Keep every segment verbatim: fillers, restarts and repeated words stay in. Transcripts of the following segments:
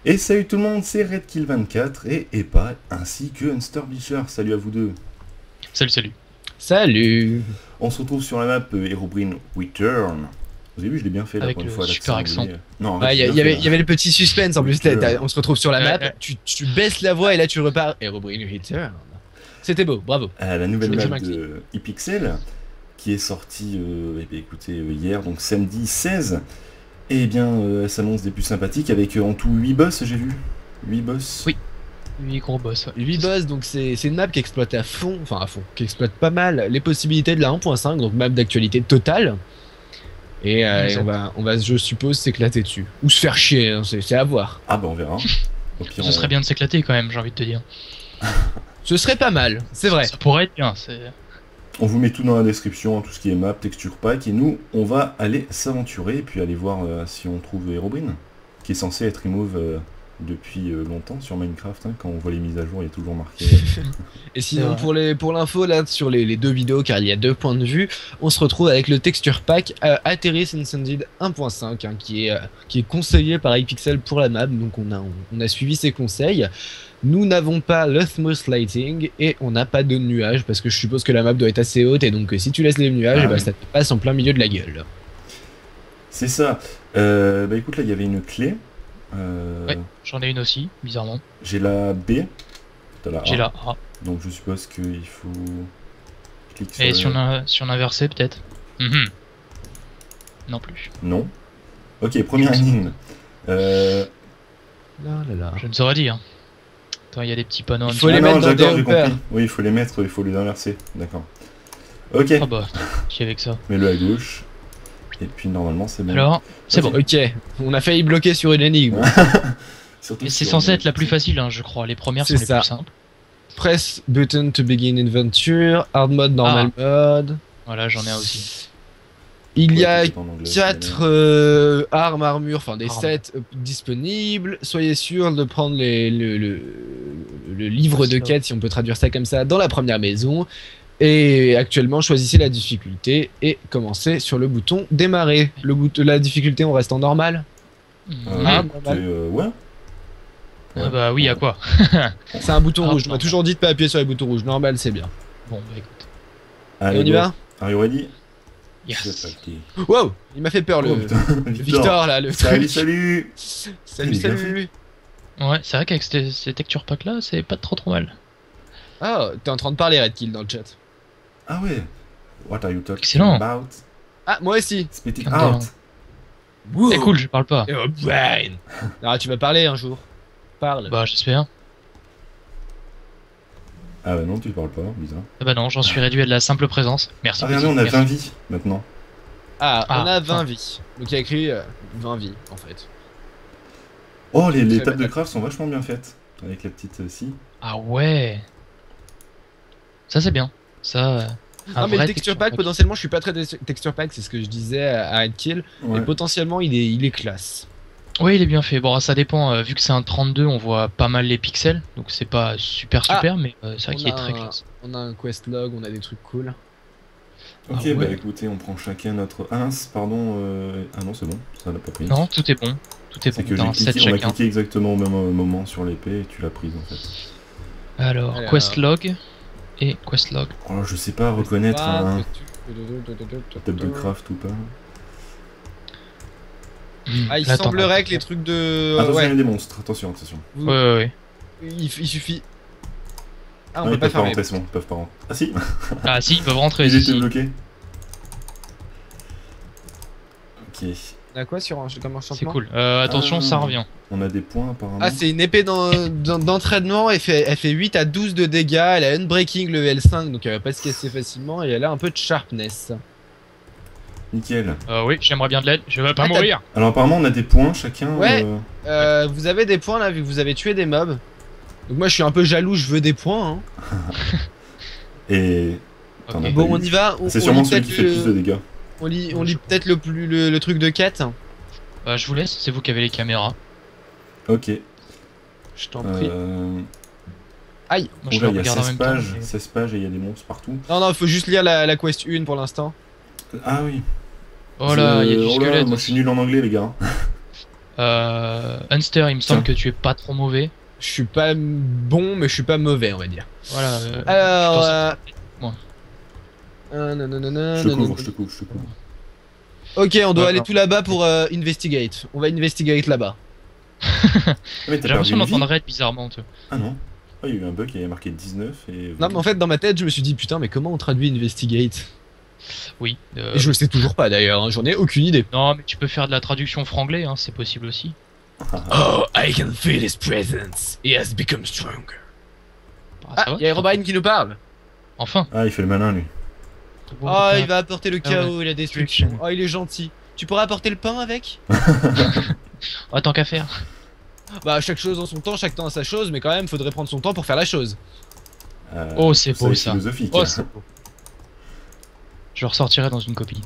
Et salut tout le monde, c'est Redkill vingt-quatre et Epa ainsi que Unsterblisher. Salut à vous deux. Salut, salut. Salut. On se retrouve sur la map euh, Herobrine Return. Vous avez vu, je l'ai bien fait là Avec pour une le fois. super accent. anglais. Non, Ouais, arrête, il je y, l'ai bien avait- fait, y avait le petit suspense en plus. t'as- Return. t'as- on se retrouve sur la Ouais, map, ouais. tu, tu baisses la voix et là tu repars. Et Herobrine Return. C'était beau, bravo. Euh, la nouvelle Je me map suis de ePixel qui est sortie euh, eh bien, écoutez, euh, hier, donc samedi seize. Et bien, euh, elle s'annonce des plus sympathiques avec euh, en tout huit boss, j'ai vu. huit boss. Oui. huit gros boss. Ouais. huit boss, donc c'est c'est une map qui exploite à fond, enfin à fond, qui exploite pas mal les possibilités de la un point cinq, donc map d'actualité totale. Et, euh, et Exact. on va, on va, je suppose, s'éclater dessus. Ou se faire chier, hein, c'est c'est à voir. Ah bah on verra. Au pire, Ce on- serait bien de s'éclater quand même, j'ai envie de te dire. Ce serait pas mal, c'est vrai. Ça pourrait être bien. C'est... On vous met tout dans la description, hein, tout ce qui est map, texture pack, et nous, on va aller s'aventurer et puis aller voir euh, si on trouve Herobrine, qui est censé être remove euh, depuis euh, longtemps sur Minecraft. Hein, quand on voit les mises à jour, il y a toujours marqué. euh, Et sinon, vrai. pour les pour l'info, là, sur les, les deux vidéos, car il y a deux points de vue, on se retrouve avec le texture pack euh, Aterris Encended un point cinq, hein, qui, est, euh, qui est conseillé par iPixel pour la map, donc on a, on, on a suivi ses conseils. Nous n'avons pas l'Earthmost Lighting et on n'a pas de nuages, parce que je suppose que la map doit être assez haute, et donc euh, si tu laisses les nuages, Ah eh ben, oui. ça te passe en plein milieu de la gueule. C'est ça. Euh, bah écoute, là, il y avait une clé. Euh, Ouais, j'en ai une aussi, bizarrement. J'ai la B. T'as la A. J'ai la A. Donc je suppose qu'il faut... Clique sur Et le- si on, a, si on inversait, peut-être Mhm. Non plus. Non. Ok, première énigme. Euh... Là, là, là. Je ne saurais dire. Attends, il y a des petits panneaux en Il dessous. faut les ah mettre non, dans d'accord, des j'ai repères. compris. Oui, il faut les mettre, il faut les inverser. D'accord. Ok, Ah bah, qui avec ça. mets-le à gauche. Et puis normalement c'est bon. Alors, c'est Ok. bon. Ok, on a failli bloquer sur une énigme. Surtout Et c'est sur- censé être la plus facile, hein, je crois. Les premières sont C'est les ça. plus simples. Press button to begin adventure, hard mode, normal mode. Voilà, j'en ai un aussi. Il y a Ouais, c'est en anglais, quatre euh, armes, armures, enfin des Armes. sets euh, disponibles. Soyez sûr de prendre les- le, le- le livre de Quest log. quête, si on peut traduire ça comme ça, dans la première maison. Et actuellement, choisissez la difficulté et commencez sur le bouton démarrer. Le bouton, la difficulté, on reste en normal. Euh, Mhm. Ah, écoutez, normal. euh, ouais. Ah bah oui, à quoi C'est un bouton Ah, rouge. On m'a normal. toujours dit de pas appuyer sur les boutons rouges. Normal, c'est bien. Bon, bah écoute. Allez, Et on y go. va? Are you ready? C'est Yes. parti. Wow, il m'a fait peur le Oh, putain, Victor là, le Salut, truc. salut. Salut, Il est bien salut. Ouais, c'est vrai qu'avec ces, ces texture packs là, c'est pas trop trop mal. Ah, t'es en train de parler Redkill dans le chat. Ah ouais. What are you talking Excellent. about? Ah, moi aussi. Spit it Ah, out. Wow. C'est cool, je parle pas. Oh, Brian. Ah, tu vas parler un jour. Parle. Bah j'espère. Ah bah non, tu parles pas, bizarre. Ah bah non, j'en suis réduit à de la simple présence. Merci. Ah regardez, petit, on a merci. vingt vies maintenant. Ah, on Ah, a vingt enfin. vies. Donc il y a écrit euh, vingt vies en fait. Oh, les, les Très tables bien. de craft sont vachement bien faites. Avec la petite euh, scie. Ah ouais. Ça c'est bien. Ça. euh, un non, mais vrai le texture pack, potentiellement, je suis pas très te- texture pack, c'est ce que je disais à à Redkill. Ouais. Et potentiellement, il est, il est classe. Oui, il est bien fait. Bon, ça dépend. euh, vu que c'est un trente-deux, on voit pas mal les pixels, donc c'est pas super Ah. super, mais euh, c'est vrai On qu'il est a très un- classe. On a un quest log, on a des trucs cool. Ok, Ah bah ouais. écoutez, on prend chacun notre ins, pardon. euh, Ah non, c'est bon, ça n'a pas pris. Non, tout est bon. Tout est C'est bon. que T'as j'ai un set cliqué, on a chacun. cliqué exactement au même euh, moment sur l'épée et tu l'as prise en fait. Alors, Alors. quest log et quest log. Oh, je sais pas reconnaître Ah, un tu- table de craft ou pas. Ah, il Attends, semblerait attends. que les trucs de. attention, il y ouais, a des monstres, attention, attention. vous- Ouais, ouais, ouais. il, il suffit. Ah, on Non, peut ils pas peuvent pas fermer. rentrer, c'est bon, ils peuvent pas rentrer. Ah si, Ah si, ils peuvent rentrer. ils si, étaient si. bloqués. Ok, On a quoi sur un comme C'est enchantement? cool. Euh, attention, Ah. ça revient. on a des points apparemment. Ah, c'est une épée d'en- d'en- d'entraînement, elle fait, elle fait huit à douze de dégâts, elle a Unbreaking level cinq, donc elle va pas se casser facilement, et elle a un peu de sharpness. Nickel. Euh, oui, j'aimerais bien de l'aide. Je vais pas Ah, t'as- mourir. Alors apparemment, on a des points chacun. Ouais. euh, Euh, vous avez des points là, vu que vous avez tué des mobs. Donc moi je suis un peu jaloux, je veux des points. Hein. Et. T'en Ok. as pas Bon, on eu. y va, on, C'est on sûrement lit celui peut-être qui fait le plus de le... dégâts. On lit, on lit peut-être le, plus- le, le truc de quête. Bah, je vous laisse, c'est vous qui avez les caméras. Ok. Je t'en prie. Euh... Aïe. Moi, je oula, vais il y a regarder en seize même temps. pages, mais- seize pages et il y a des monstres partout. Non, non, faut juste lire la, la quest un pour l'instant. Ah oui. Oh là, il y a Je- du oh là, squelette. moi je suis nul en anglais, les gars. Euh, Hunster, il me semble Tiens. que tu es pas trop mauvais. Je suis pas bon, mais je suis pas mauvais, on va dire. Voilà. euh, Alors, je pense- euh... moi. euh, nanana, Je te nanana. couvre, je te couvre, je te couvre. Ok, on doit Ouais, aller non. tout là-bas pour euh, investigate. On va investigate là-bas. Ah, mais t'as J'ai perdu l'impression une vie. d'entendre Red bizarrement. Tu vois. Ah non. Ah, il y a eu un bug, il y avait marqué dix-neuf et... Non, mais en fait, dans ma tête, je me suis dit, putain, mais comment on traduit investigate? Oui. euh, Et je le sais toujours pas d'ailleurs, hein, j'en ai aucune idée. Non, mais tu peux faire de la traduction franglais, hein, c'est possible aussi. Oh, I can feel his presence. He has become stronger. Ah, Ah, ça va, il y a Herobrine qui nous parle. Enfin. Ah, il fait le malin, lui. Oh, il va apporter le Ah ouais. chaos et la destruction. Oh, il est gentil. Tu pourrais apporter le pain avec? Ah, tant qu'à faire. Bah, chaque chose en son temps, chaque temps a sa chose, mais quand même, faudrait prendre son temps pour faire la chose. Euh, Oh, c'est beau, est ça. philosophique. Oh, c'est beau. Je le ressortirai dans une copie.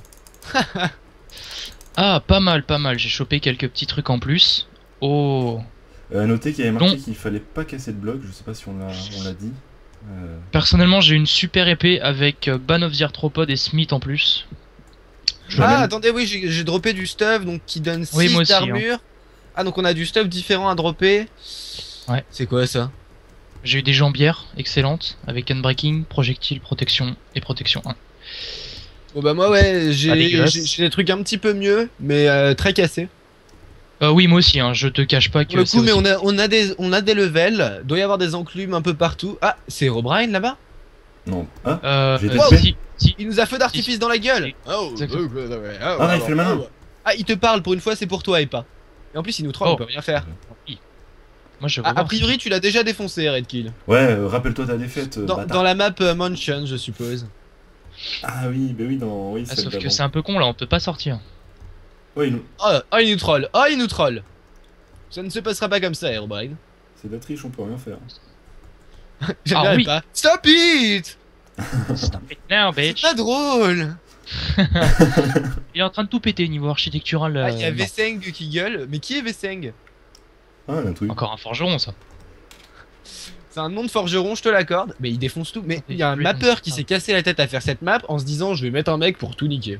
Ah, pas mal, pas mal. J'ai chopé quelques petits trucs en plus. Oh. Euh, à noter qu'il y avait marqué Non. qu'il fallait pas casser de bloc, je sais pas si on l'a on l'a dit. Euh, Personnellement, j'ai une super épée avec euh, Ban of the Arthropod et Smith en plus. Je Ah, même- attendez, oui, j'ai j'ai droppé du stuff donc qui donne Oui, six moi aussi, d'armure. Ah, donc on a du stuff différent à dropper. Ouais. C'est quoi ça? J'ai eu des jambières excellentes avec unbreaking, projectile, protection et protection un. Bon, bah, moi, ouais, Pas j'ai dégueulasse. j'ai- j'ai des trucs un petit peu mieux, mais euh, très cassés. Euh, oui, moi aussi, hein, je te cache pas que. Pour le c'est coup, mais aussi- on a, on, a des, on a des levels, doit y avoir des enclumes un peu partout. Ah, c'est Herobrine là-bas? Non. Ah, Euh, J'ai euh, été si, si. Il nous a feu d'artifice dans la gueule! Oh, Exactement. oh, oh, oh, Ah, il fait le malin. oh. Ah, il te parle, pour une fois, c'est pour toi et pas. Et en plus, il nous troll, Oh. on peut rien faire. Moi, je Ah, vois a voir. priori, tu l'as déjà défoncé, Redkill. ouais, euh, rappelle-toi ta défaite. euh, Dans, bâtard. dans la map euh, Mansion, je suppose. Ah oui, bah oui, dans... oui, Ah, celle sauf que d'avant. c'est un peu con là, on peut pas sortir. Ouais, il nous- Oh, oh, il nous troll, oh, il nous troll. Ça ne se passera pas comme ça, Herobrine. c'est de la triche, on peut rien faire. J'aime Ah bien oui. pas. Stop it! Stop it now, bitch. Pas drôle! Il est en train de tout péter niveau architectural. Ah, il y a euh, non. Vesseng qui gueule, mais qui est Vesseng? Ah, un truc. Encore un forgeron, ça. C'est un nom de forgeron, je te l'accorde, mais il défonce tout. Mais il y a un Oui, mappeur comme qui ça. s'est cassé la tête à faire cette map en se disant je vais mettre un mec pour tout niquer.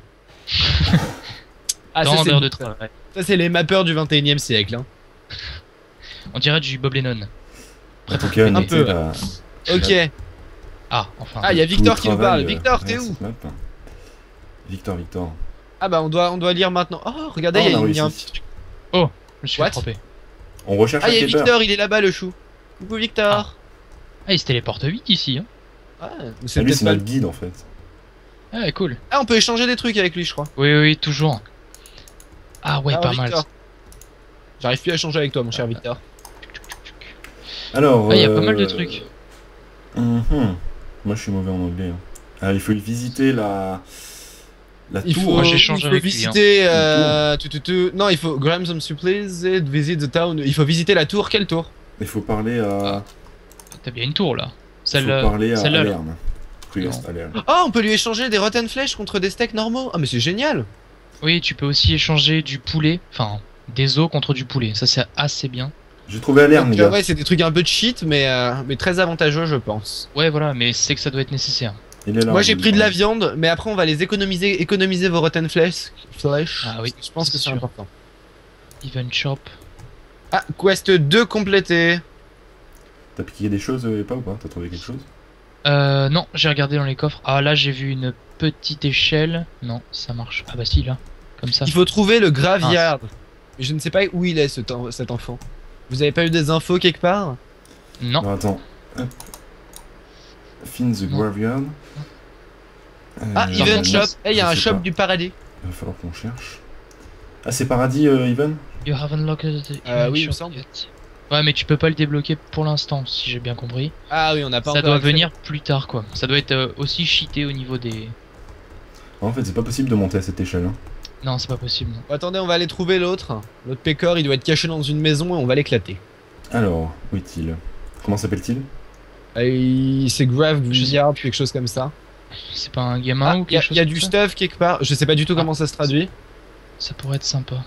Ah, ça, Tant c'est d'heures de ça, travail. c'est les mappeurs du vingt et unième siècle. Hein. On dirait du Bob Lennon. En tout cas, Un notez peu, la- Ok. Ah, enfin. Ah, il y a tout Victor le qui nous travail, parle. euh, Victor, t'es derrière où? cette map. Victor, Victor. Ah bah on doit, on doit lire maintenant. Oh, regardez, Ah, il y a on a une- il y a un réussi. petit truc. Je me suis What fait tromper. On recherche Ah, un il y a keeper. Victor, il est là-bas le chou. Coucou Victor. Ah, il se téléporte vite ici. Hein. Ah, mais Ah, c'est lui, peut-être c'est pas... notre guide en fait. Ah, cool. Ah, on peut échanger des trucs avec lui, je crois. Oui, oui, toujours. Ah, ouais, Alors, pas mal. Victor. J'arrive plus à échanger avec toi, mon cher Victor. Alors. Ah, il y a pas mal de euh, trucs. mhm. Moi, je suis mauvais en anglais. hein. Ah, il faut visiter la. La Il tour. faut, Moi, il j'échange faut avec lui, visiter. Euh, tu, tu, tu- Non, il faut. Grab some supplies and visit the town. Il faut visiter la tour. Quelle tour? Il faut parler à. T'as bien une tour là. Il Celle, faut euh, parler à celle-là. là. Alerne. Priest Alerne. Ah, on peut lui échanger des rotten flesh contre des steaks normaux. Ah, mais c'est génial. Oui, tu peux aussi échanger du poulet. Enfin, des os contre du poulet. Ça, c'est assez bien. J'ai trouvé Alerne, les Donc, euh, gars. ouais, c'est des trucs un peu de cheat, mais, euh, mais très avantageux, je pense. Ouais, voilà, mais c'est que ça doit être nécessaire. Il est là. Moi, on j'ai veut pris le de la prendre. viande, mais après, on va les économiser. Économiser vos rotten flesh. flesh Ah oui, Je pense que c'est c'est sûr. important. Even Shop. Ah, quest deux complété. T'as piqué des choses, euh, pas ou pas? T'as trouvé quelque chose? Euh, non, j'ai regardé dans les coffres. Ah, là, j'ai vu une petite échelle. Non, ça marche. Ah, bah si, là. Comme ça. Il faut trouver le graveyard. Mais je ne sais pas où il est, ce ten- cet enfant. Vous avez pas eu des infos quelque part? Non. Alors, attends. Hop. Find the Non. graveyard. Euh, Ah, Euh, Even non, Shop. je Eh, il y a un sais shop pas. du paradis. Il va falloir qu'on cherche. Ah, c'est paradis, euh, Even? You haven't locked the Euh, Even oui, il me Shop semble. yet. Ouais, mais tu peux pas le débloquer pour l'instant, si j'ai bien compris. Ah oui, on n'a pas Ça encore doit accès. venir plus tard, quoi. Ça doit être euh, aussi cheaté au niveau des. En fait, c'est pas possible de monter à cette échelle. Hein. Non, c'est pas possible. non. Bon, attendez, on va aller trouver l'autre. L'autre pécor, il doit être caché dans une maison et on va l'éclater. Alors, où est-il? Comment s'appelle-t-il? Euh, C'est Grave Je sais Graveyard, quelque chose comme ça. C'est pas un gamin Ah, ou il y a, quelque chose y a comme du ça stuff quelque part. Je sais pas du tout Ah. comment ça se traduit. Ça pourrait être sympa.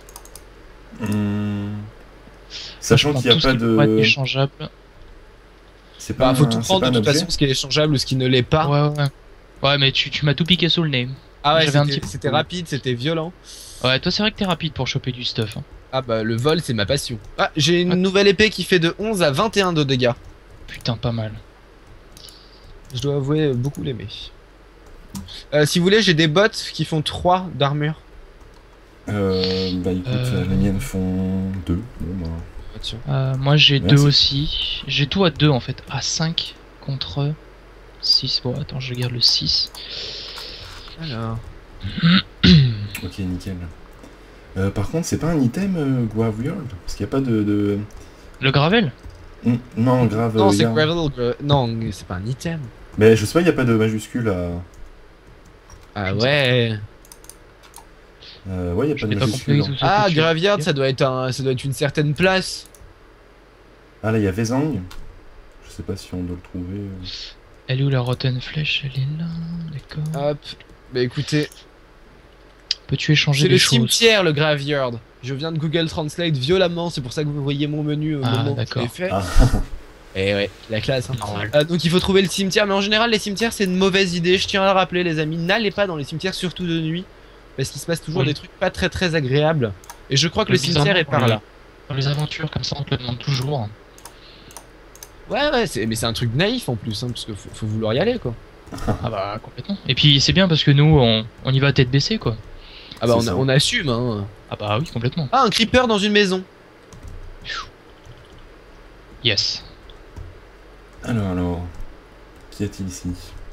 Hmm. Sachant Je prends qu'il n'y tout a ce pas qui pourrait être de. échangeable. C'est pas Bah, faut un- tout c'est prendre pas de un toute objet façon, ce qui est échangeable ou ce qui ne l'est pas. Ouais, ouais. Ouais, mais tu, tu m'as tout piqué sous le nez. Ah ouais, J'avais un c'était petit- c'était rapide, c'était violent. Ouais, toi, c'est vrai que t'es rapide pour choper du stuff. hein. Ah bah le vol c'est ma passion. Ah j'ai une Ah. nouvelle épée qui fait de onze à vingt et un de dégâts. Putain, pas mal. Je dois avouer beaucoup l'aimer. Euh, si vous voulez j'ai des bottes qui font trois d'armure. Euh, bah écoute, Euh. les miennes font deux. Bon, bah. Ah, tiens. Euh, moi j'ai Merci. deux aussi. J'ai tout à deux en fait. À cinq contre six. Bon, attends, je garde le six. Alors. Ok, nickel. Euh, par contre, c'est pas un item euh, Graveyard? Parce qu'il n'y a pas de. de... Le gravel? Hmm, non, grave. Non euh, c'est y a- gravel. gra- Non c'est pas un item. Mais je sais pas, il n'y a pas de majuscule à. Ah ouais. Euh, ouais, il n'y a Je pas de n'ai pas majuscule. compris tout ça. Ah tout de suite. Graveyard ça doit être un, ça doit être une certaine place. Ah, là, il y a Vezang. Je sais pas si on doit le trouver. euh. Elle est où la rotten flèche? Elle est là, d'accord. Hop. Bah écoutez, Peux-tu échanger c'est les le choses? cimetière le Graveyard. Je viens de Google Translate violemment, c'est pour ça que vous voyez mon menu au Ah, moment où je d'accord. l'ai fait. Ah, Et ouais, la classe. Hein. Normal. Euh, donc il faut trouver le cimetière, mais en général les cimetières c'est une mauvaise idée. Je tiens à le rappeler les amis, n'allez pas dans les cimetières surtout de nuit, parce qu'il se passe toujours Oui. des trucs pas très très agréables. Et je crois que le Mais cimetière est bizarrement, par là. Dans les aventures comme ça, on te le demande toujours. Ouais ouais, c'est- mais c'est un truc naïf en plus, hein, parce que faut, faut vouloir y aller quoi. Ah bah complètement. Et puis c'est bien parce que nous, on, on y va à tête baissée quoi. Ah bah C'est on, a- ça. on assume hein. Ah bah oui, complètement. Ah un creeper dans une maison. Yes. alors, alors. Qu'y a-t-il ici?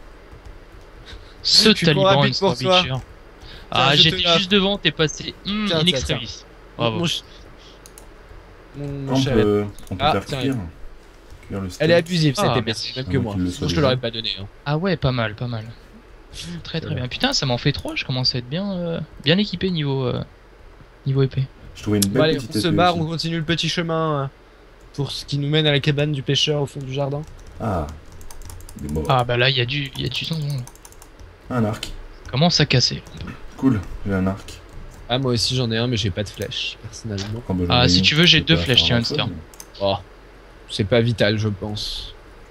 Ce Tu cours taliban rapide pour toi. Strawbeacher. Ah, je te j'étais la- juste devant, t'es passé hmm, Tiens, in tiens, extremis. Mon, Bravo. ch- mon- mon On cher- peut, on peut Ah, faire tiens, cuire. Cuire le steak. Elle est abusive cette Ah, épée, merci. même Ah, que moi moi. qui le Sinon sois je te déjà. l'aurais pas donné. Hein. Ah ouais, pas mal, pas mal. Très très bien. Putain, ça m'en fait trois, je commence à être bien, euh, bien équipé niveau, euh, niveau épée. Je trouvais une Bon belle allez, petite on se épée barre, aussi. on continue le petit chemin euh, pour ce qui nous mène à la cabane du pêcheur au fond du jardin. Ah, des morts. Ah bah là, il y a du, il y a du son. Un arc. Commence à casser. Cool, j'ai un arc. Ah moi aussi j'en ai un mais j'ai pas de flèche personnellement. Oh, bah, j'en Ah, ai si une. tu veux, j'ai Je peux deux pas flèches, faire tiens, grand-chose, Hunter. mais- Oh, c'est pas vital je pense.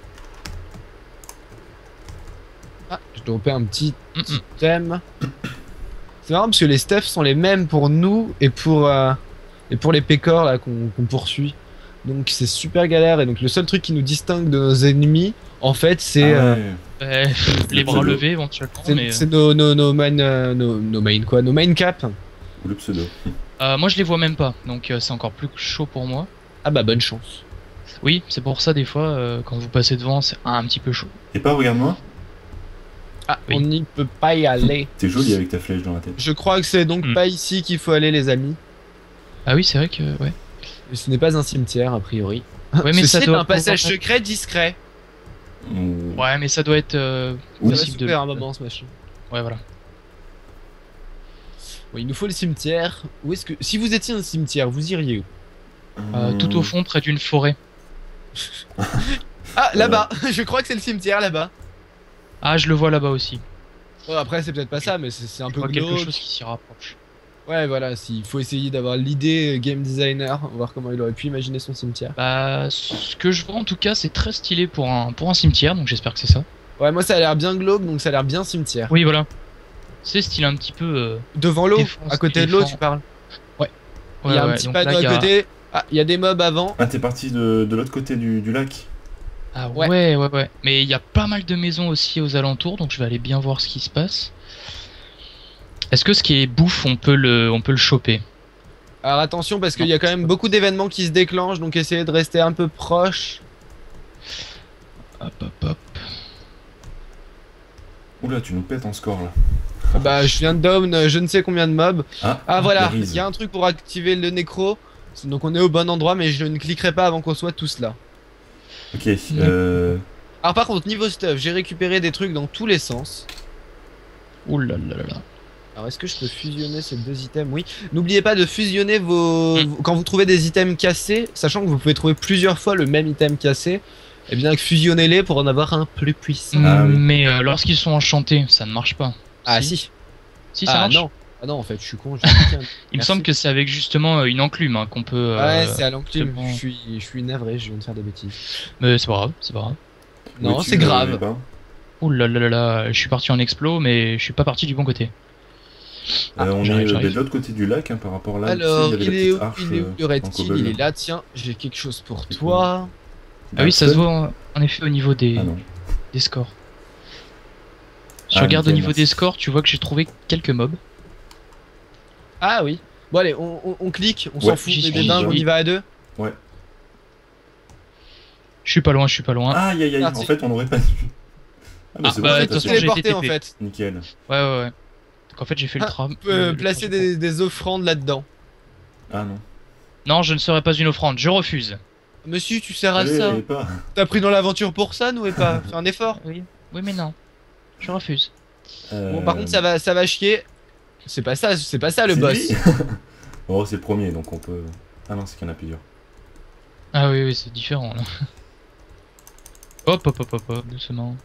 Ah, je dois opérer un petit Mm, mm. thème. C'est marrant parce que les stuffs sont les mêmes pour nous et pour euh, et pour les pécores là qu'on qu'on poursuit. Donc c'est super galère et donc le seul truc qui nous distingue de nos ennemis en fait c'est Ah euh, ouais. Ouais, les Le bras pseudo. levés éventuellement, c'est mais. c'est nos nos nos main euh, nos, nos main quoi, nos main cap. Ou le pseudo. Euh, moi, je les vois même pas, donc euh, c'est encore plus chaud pour moi. Ah bah bonne chance. Oui, c'est pour ça des fois, euh, quand vous passez devant, c'est un petit peu chaud. Et pas, regarde-moi. Ah, Oui. on n'y peut pas y aller. T'es joli avec ta flèche dans la tête. Je crois que c'est donc Hmm. pas ici qu'il faut aller les amis. Ah oui, c'est vrai que ouais. Et ce n'est pas un cimetière a priori. Ouais, mais Ceci ça est doit un passage pouvoir- secret discret. Ou- Ouais, mais ça doit être euh, Ou- Ça va possible se de. faire un moment ce machin. Ouais, voilà. Bon, il nous faut le cimetière. Où est-ce que si vous étiez un cimetière, vous iriez où? Euh, Hmm. tout au fond, près d'une forêt. Ah là-bas. Je crois que c'est le cimetière là-bas. Ah, je le vois là-bas aussi. Bon, après c'est peut-être pas ça, mais c'est c'est un Je peu vois quelque glauque. chose qui s'y rapproche. Ouais, voilà. S'il faut essayer d'avoir l'idée euh, game designer, on va voir comment il aurait pu imaginer son cimetière. Bah, ce que je vois en tout cas, c'est très stylé pour un, pour un cimetière, donc j'espère que c'est ça. Ouais, moi ça a l'air bien glauque, donc ça a l'air bien cimetière. Oui, voilà. C'est stylé un petit peu. euh, Devant l'eau, Défense, à côté de l'eau, éléphant. tu parles. Ouais, Il y a un ouais, petit donc panneau là, il y à a- côté. Ah, il y a des mobs avant. Ah, t'es parti de, de l'autre côté du, du lac. Ah Ouais. ouais, ouais, ouais. Mais il y a pas mal de maisons aussi aux alentours, donc je vais aller bien voir ce qui se passe. Est-ce que ce qui est bouffe, on peut le, on peut le choper? Alors attention parce qu'il y a quand même beaucoup d'événements qui se déclenchent, donc essayez de rester un peu proche. Hop, hop, hop. Oula, tu nous pètes en score là. Bah je viens de down euh, je ne sais combien de mobs. Ah, Ah voilà, Berries. il y a un truc pour activer le nécro. Donc on est au bon endroit mais je ne cliquerai pas avant qu'on soit tous là. Ok, euh. Alors par contre niveau stuff, j'ai récupéré des trucs dans tous les sens. Ouh là là là là. Alors est-ce que je peux fusionner ces deux items? Oui. N'oubliez pas de fusionner vos... Mm. vos- Quand vous trouvez des items cassés, sachant que vous pouvez trouver plusieurs fois le même item cassé, et bien fusionnez-les pour en avoir un plus puissant. Ah oui. Mais euh, lorsqu'ils sont enchantés, ça ne marche pas. Ah si. si. Si, ça Ah marche. non. Ah non en fait je suis con. j'ai cliqué un- Il me Merci. semble que c'est avec justement euh, une enclume hein, qu'on peut. euh, Ouais c'est à l'enclume. c'est bon. Je suis, je suis navré, je viens de faire des bêtises. Mais c'est pas grave, c'est pas grave. Non où es-tu, c'est grave. euh, Lubin Ouh là là là là, je suis parti en explo, mais je suis pas parti du bon côté. Ah, Euh, on j'arrive, est euh, j'arrive. de l'autre côté du lac, hein, par rapport là. Alors, tu sais, il y avait est la où, petite arche, il est où euh, le Red en Team? cobble. Il est là, tiens, j'ai quelque chose pour C'est toi. Ah oui, ça se Seul voit en effet au niveau des, Ah non. des scores. Je Ah, regarde au nickel, niveau merci. des scores, tu vois que j'ai trouvé quelques mobs. Ah oui. Bon allez, on, on- on clique, on Ouais, s'en fout j'y des suis, dingues, j'y on y suis. va à deux. Ouais. Je suis pas loin, je suis pas loin. Aïe aïe aïe, Parti. en fait on aurait pas dû. Ah mais Ah, c'est bah, bon, de c'est toute façon, passé. j'ai été Téléporté en T P. fait. Nickel. Ouais, ouais, ouais. Donc en fait, j'ai fait le Ah, tram. on peut le- le placer trajet. des, des offrandes là-dedans. Ah non. Non, je ne serai pas une offrande, je refuse. Monsieur, tu sers à Allez, ça. pas. T'as pris dans l'aventure pour ça, nous et pas? Fais un effort. Oui, oui, mais non. Je refuse. Bon, par contre, ça va, ça va chier. C'est pas ça, c'est pas ça le c'est boss. lui Oh, c'est le premier donc on peut. Ah non, c'est qu'il y en a plusieurs. Ah oui, oui, c'est différent là. Hop, hop, hop, hop, hop, doucement.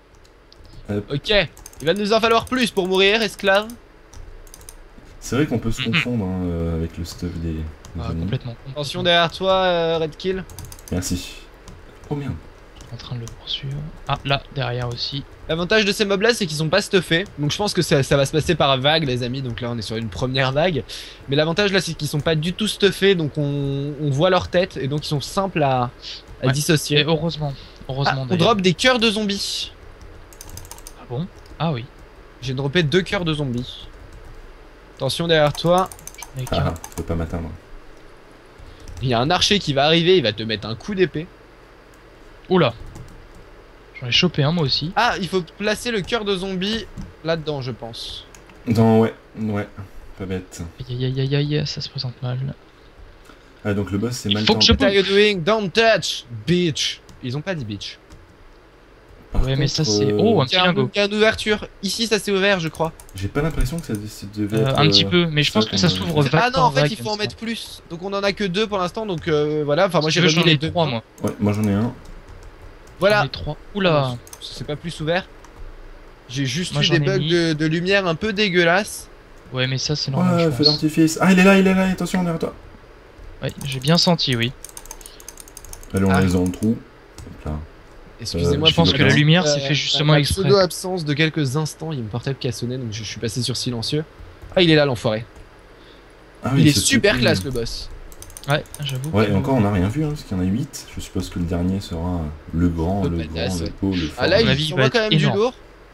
Ok, il va nous en falloir plus pour mourir, esclave. C'est vrai qu'on peut se Mhm. confondre hein, euh, avec le stuff des. des Ah, ennemis. complètement. Attention derrière toi, euh, Red Kill. Merci. Oh merde. En train de le poursuivre. Ah, là, derrière aussi. L'avantage de ces mobs là, c'est qu'ils sont pas stuffés. Donc je pense que ça, ça va se passer par vague, les amis. Donc là, on est sur une première vague. Mais l'avantage là, c'est qu'ils sont pas du tout stuffés. Donc on, on voit leur tête. Et donc ils sont simples à, à Ouais. dissocier. Et heureusement. Ah, Heureusement on d'ailleurs. drop des cœurs de zombies. Ah bon? Ah oui. J'ai droppé deux cœurs de zombies. Attention derrière toi. J'en ai Ah, qu'un. ah, faut pas m'atteindre. Il y a un archer qui va arriver. Il va te mettre un coup d'épée. Oula. J'en ai chopé un moi aussi. Ah, il faut placer le cœur de zombie là-dedans, je pense. Non, ouais, ouais. Pas bête. Aïe aïe aïe aïe aïe, ça se présente mal. Ah, donc le boss c'est Il mal faut que je What are you doing? Don't touch, bitch. Ils ont pas dit bitch. Par Ouais, mais contre, ça, c'est- euh, oh, un Il y a un- lingot. il y a une ouverture. Ici, ça s'est ouvert, je crois. J'ai pas l'impression que ça, ça devait Euh, être. un petit euh, peu, mais je pense ça que ça qu'on- s'ouvre vague Ah non, par en fait, vague, il faut comme en ça. mettre plus. Donc on en a que deux pour l'instant. Donc euh, voilà. Enfin, moi j'ai Parce que remis j'en les ai deux. trois moi. Ouais, moi j'en ai un. Voilà. J'en ai trois. Oula. C'est pas plus ouvert. J'ai juste Moi, eu j'en des ai bugs mis. de, de lumière un peu dégueulasses. Ouais, mais ça c'est normal. Ouais, je feu pense. d'artifice. Ah, il est là, il est là, attention derrière toi. Ouais, j'ai bien senti, oui. Allez, on Ah. les a dans le trou. Hop là. Excusez-moi. Euh, Je pense suis que la d'accord. lumière c'est fait justement la exprès. pseudo absence de quelques instants. Il y a mon portable qui a sonné, donc je, je suis passé sur silencieux. Ah, il est là, l'enfoiré. Ah, oui, Il est ce super truc, classe oui. le boss. Ouais, j'avoue. Ouais, que- et encore on n'a rien vu, hein, parce qu'il y en a huit. Je suppose que le dernier sera le grand, Le le, badass, grand, le ouais. beau, le fort. Ah là, À mon il avis, il s'envoie va quand être même du énorme. lourd.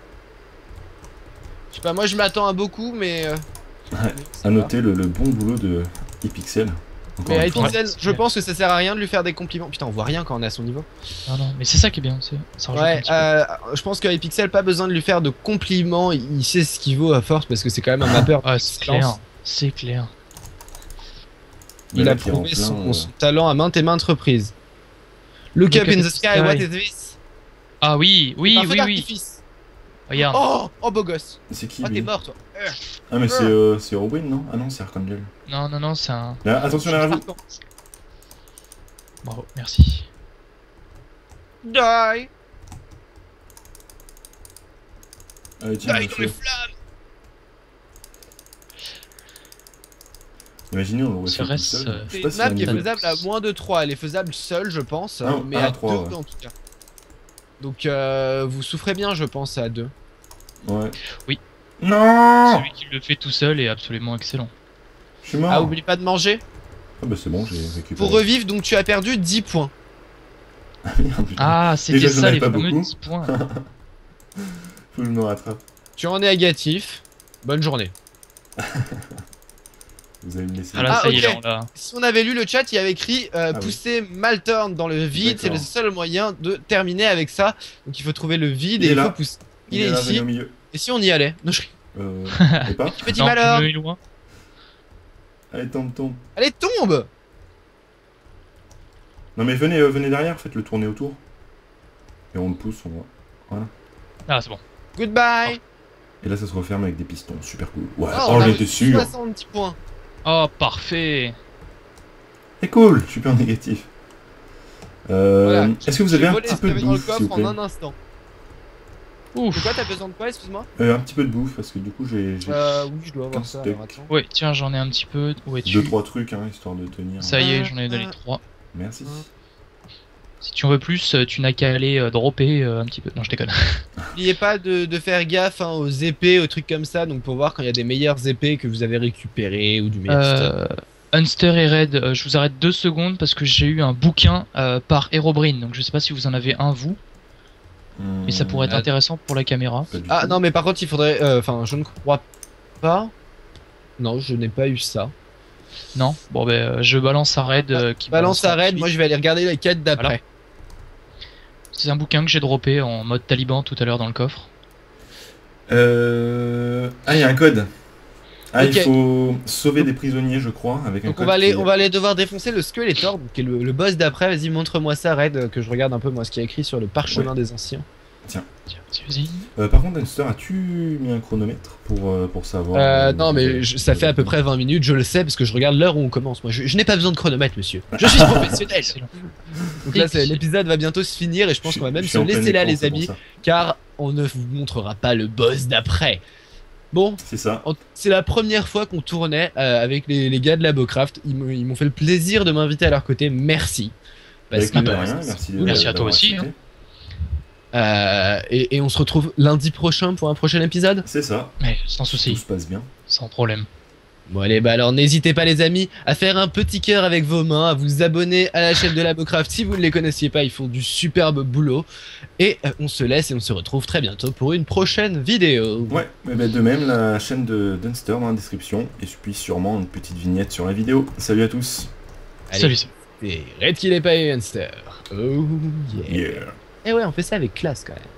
Je sais pas, moi je m'attends à beaucoup, mais. euh, Ouais, mais ça À va. noter le, le bon boulot de Epixel. Encore Mais une fois. Hypixel, Ouais, je pense que ça sert à rien de lui faire des compliments. Putain, on voit rien quand on est à son niveau. Non, non, mais c'est ça qui est bien. c'est- Ça rajoute un Ouais, petit peu. euh, je pense que Hypixel, pas besoin de lui faire de compliments. Il il sait ce qu'il vaut à force parce que c'est quand même un mapper. Ah, c'est clair. C'est clair. Mais Il là, a qui est en prouvé plein, son, euh, son talent à maintes et maintes reprises. Look, up in the sky, what is this? Ah oui, oui, Un feu oui, oui. d'artifice. Regarde. Oh, oh beau gosse. C'est qui Oh, lui t'es mort toi. Euh, Ah, mais c'est euh, c'est Robin, non? Ah non, c'est Archangel. Non, non, non, c'est un. Là, attention derrière vous. Bravo, merci. Die. Allez, tiens, Die le dans les feu. flammes. Imaginez, on l'aurait Ce fait tout reste, seul. euh, Je sais C'est pas une si map on qui est a- faisable à moins de trois. Elle est faisable seule, je pense. Ah, mais ah, à trois, deux ouais. en tout cas. Donc euh, vous souffrez bien, je pense, à deux. Ouais. Oui. Non! Celui qui le fait tout seul est absolument excellent. Je suis mort. Ah, oublie pas de manger. Ah bah c'est bon, j'ai récupéré. Pour revivre, donc tu as perdu dix points. Merde, putain. Ah, c'était Déjà, j'en ça avais les pas fameux beaucoup. dix points. Faut que je me rattrape. Tu en es négatif. Bonne journée. Vous allez me laisser. Ah là, Ah, ça y est, ok. là, on l'a. Si on avait lu le chat, il y avait écrit euh, Ah oui. pousser Malturn dans le vide, c'est le D'accord. seul moyen de terminer avec ça. Donc il faut trouver le vide Il et est il là. faut pousser. Il, est là, ici. venez au milieu. Et si on y allait? Non, je... Euh. Et pas? Petit Non, malheur. tu me mets loin. Allez, tombe, tombe. Allez, tombe. Non mais venez, euh, venez derrière, faites-le tourner autour. Et on le pousse, on va. Ah, c'est bon. Goodbye. Et là ça se referme avec des pistons, super cool. Ouais, Oh, oh, on a j'étais sûr. soixante-dix points. Oh, parfait. C'est cool, super négatif. Euh, Voilà. Est-ce que vous J'ai avez un volé petit ce peu de qu'il y avait dans le bouffe, s'il vous coffre plaît? en un instant. Ouf. Pourquoi t'as besoin de quoi, excuse-moi? Euh, Un petit peu de bouffe, parce que du coup j'ai j'ai Euh, oui, je dois avoir quinze ça. steaks. Alors, attends. Ouais, tiens, j'en ai un petit peu. Où es-tu? deux trois trucs, hein, histoire de tenir. Ça y est, j'en ai donné trois. Merci. Si tu en veux plus, euh, tu n'as qu'à aller euh, dropper euh, un petit peu. Non, je déconne. N'oubliez pas de, de faire gaffe hein, aux épées, aux trucs comme ça, donc pour voir quand il y a des meilleures épées que vous avez récupérées ou du meilleur stock. Euh, Hunster et Red, euh, je vous arrête deux secondes parce que j'ai eu un bouquin euh, par Herobrine, donc je sais pas si vous en avez un vous, Hmm, mais ça pourrait être Ah. intéressant pour la caméra. pas du Ah tout. non, mais par contre, il faudrait. Enfin, je ne crois pas. Non, je n'ai pas eu ça. Non. Bon ben, euh, je balance à Red. euh, qui Balance à balancera Red, ensuite. moi je vais aller regarder la quête d'après. Voilà. C'est un bouquin que j'ai droppé en mode taliban tout à l'heure dans le coffre. Euh... Ah, il y a un code. Ah, Ok. il faut sauver des prisonniers, je crois, avec un Donc on code. va, aller, qui- on va aller devoir défoncer le Skeletor, qui est le, le boss d'après. Vas-y, montre-moi ça, Red, euh, que je regarde un peu moi ce qu'il y a écrit sur le parchemin des anciens. Tiens, vas-y. Euh, par contre, Hunter, as-tu mis un chronomètre pour, euh, pour savoir Euh, euh, non, mais je- ça fait à peu près vingt minutes, je le sais, parce que je regarde l'heure où on commence. Moi, je, je n'ai pas besoin de chronomètre, monsieur. Je suis professionnel. Excellent. Donc là, c'est- l'épisode va bientôt se finir et je pense Je- qu'on va même je se suis en plein laisser là, écran, les c'est pour amis, ça. car on ne vous montrera pas le boss d'après. Bon, C'est ça. en- c'est la première fois qu'on tournait euh, avec les, les gars de Labocraft. Ils m'ont ils m'ont fait le plaisir de m'inviter à leur côté. Merci. Parce Avec que, de bah, rien, c'est- merci. c'est de- cool. Merci à toi d'avoir aussi, accepté. Euh, et, et on se retrouve lundi prochain pour un prochain épisode. C'est ça. Mais sans Tout souci, se passe bien. sans problème. Bon allez, bah alors n'hésitez pas les amis à faire un petit cœur avec vos mains, à vous abonner à la chaîne de Labocraft si vous ne les connaissiez pas, ils font du superbe boulot. Et euh, on se laisse et on se retrouve très bientôt pour une prochaine vidéo. Ouais, mais ben, de même, la chaîne de Dunster dans la description, et puis sûrement une petite vignette sur la vidéo. Salut à tous. Allez, Salut. salut. c'est Red Kill et pas Monster. Oh yeah. Yeah. Et ouais, on fait ça avec classe quand même.